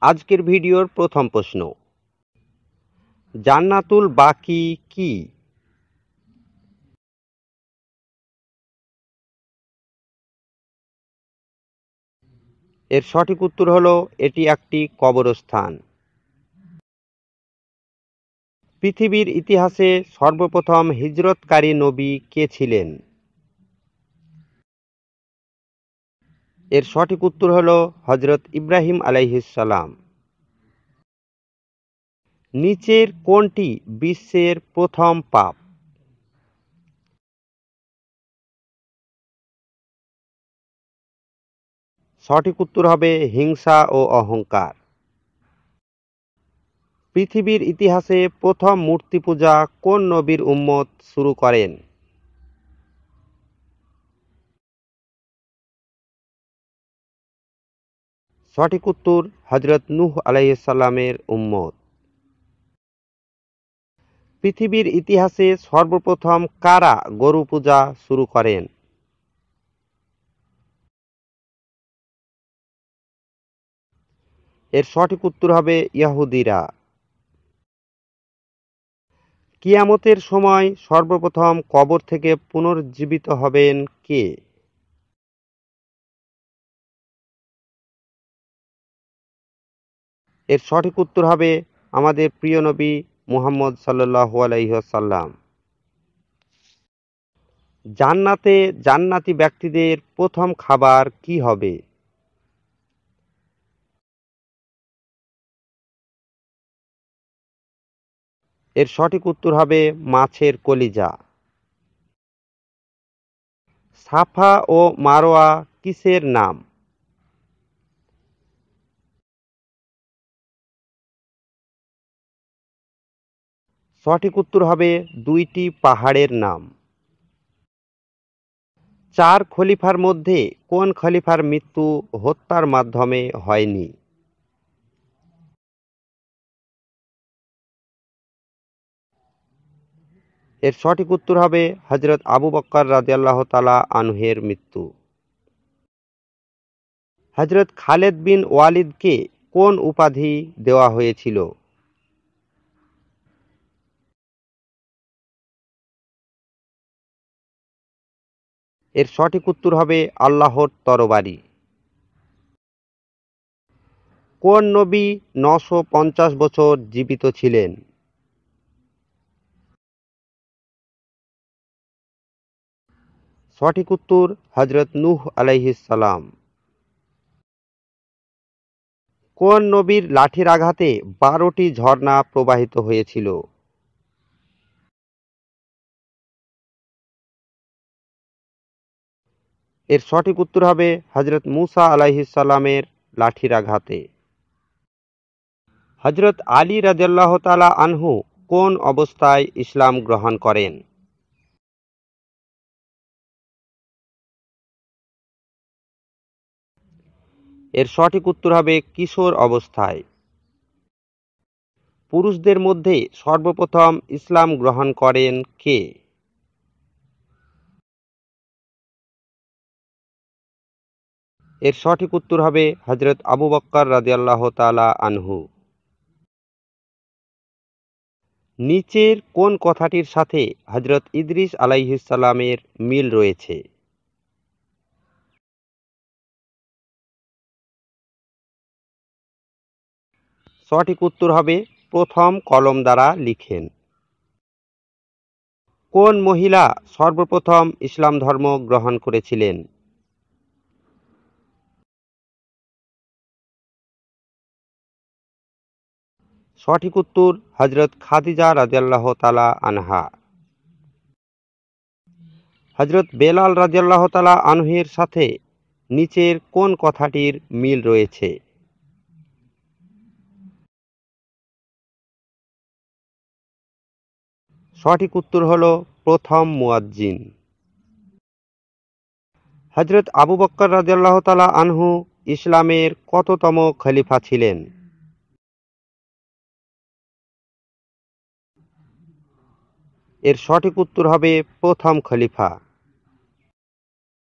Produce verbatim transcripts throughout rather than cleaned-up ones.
আজকের ভিডিওর প্রথম প্রশ্ন, জান্নাতুল বাকি কি? এর সঠিক উত্তর হলো এটি একটি কবরস্থান। পৃথিবীর ইতিহাসে সর্বপ্রথম হিজরতকারী নবী কে ছিলেন? এর সঠিক উত্তর হলো হযরত ইব্রাহিম আলাইহিস সালাম। নিচের কোনটি বিশ্বের প্রথম পাপ? সঠিক উত্তর হবে হিংসা ও অহংকার। পৃথিবীর ইতিহাসে প্রথম মূর্তি পূজা কোন নবীর উম্মত শুরু করেন? সঠিক উত্তর হযরত নূহ আলাইহিস সালামের উম্মত। পৃথিবীর ইতিহাসে সর্বপ্রথম কারা গরু পূজা শুরু করেন? এর সঠিক উত্তর হবে ইহুদিরা। কিয়ামতের সময় সর্বপ্রথম কবর থেকে পুনরুজ্জীবিত হবেন কে? এর সঠিক উত্তর হবে আমাদের প্রিয় নবী মুহাম্মদ সাল্লাল্লাহু আলাইহি ওয়াসাল্লাম। জান্নাতে জান্নাতি ব্যক্তিদের প্রথম খাবার কি হবে? এর সঠিক উত্তর হবে মাছের কলিজা। সাফা ও মারওয়া কিসের নাম? সঠিক উত্তর হবে দুইটি পাহাড়ের নাম। চার খলিফার মধ্যে কোন খলিফার মৃত্যু হত্যার মাধ্যমে হয়নি? এর সঠিক উত্তর হবে হযরত আবু বকর রাদিয়াল্লাহু তাআলা আনহুর মৃত্যু। হযরত খালেদ বিন ওয়ালিদকে কোন উপাধি দেওয়া হয়েছিল? এর সঠিক উত্তর হবে আল্লাহর তরবারি। কোন নবী নয়শো পঞ্চাশ বছর জীবিত ছিলেন? সঠিক উত্তর হযরত নূহ আলাইহিস সালাম। কোন নবীর লাঠির আঘাতে বারোটি ঝর্ণা প্রবাহিত হয়েছিল? এর সঠিক উত্তর হবে হযরত মূসা আলাইহিস সালামের লাঠির আঘাতে। হযরত আলী রাদিয়াল্লাহু তাআলা আনহু কোন অবস্থায় ইসলাম গ্রহণ করেন? এর সঠিক উত্তর হবে কিশোর অবস্থায়। পুরুষদের মধ্যে সর্বপ্রথম ইসলাম গ্রহণ করেন কে? এর সঠিক উত্তর হবে হযরত আবু বকর রাদিয়াল্লাহু তাআলা আনহু। নিচের কোন কথাটির সাথে হযরত ইদ্রিস আলাইহিস সালামের মিল রয়েছে? সঠিক উত্তর হবে প্রথম কলম দ্বারা লিখেন। কোন মহিলা সর্বপ্রথম ইসলাম ধর্ম গ্রহণ করেছিলেন? সঠিক উত্তর হযরত খাদিজা রাদিয়াল্লাহু তাআলা আনহা। হযরত বেলাল রাদিয়াল্লাহু তাআলা আনহুর সাথে নিচের কোন কথাটির মিল রয়েছে? সঠিক উত্তর হলো প্রথম মুয়াজ্জিন। হযরত আবু বকর রাদিয়াল্লাহু তাআলা আনহু ইসলামের কততম খলিফা ছিলেন? এর সঠিক উত্তর হবে প্রথম খলিফা।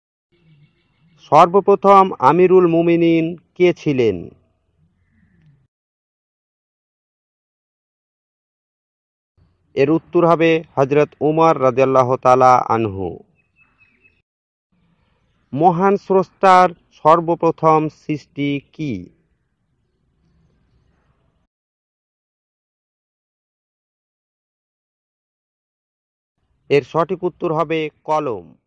সর্বপ্রথম আমিরুল মুমিনিন কে ছিলেন? এর উত্তর হবে হজরত উমর রাদিয়াল্লাহু তাআলা আনহু। মহান স্রষ্টার সর্বপ্রথম সৃষ্টি কি? এর সঠিক উত্তর হবে কলম।